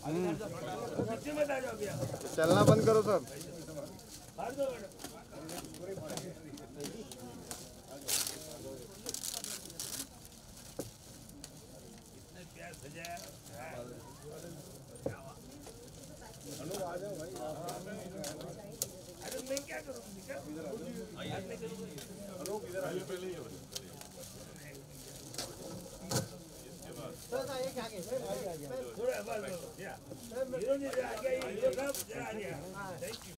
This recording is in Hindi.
चलना बंद करो सब। अरे मैं क्या करूँ थोड़ा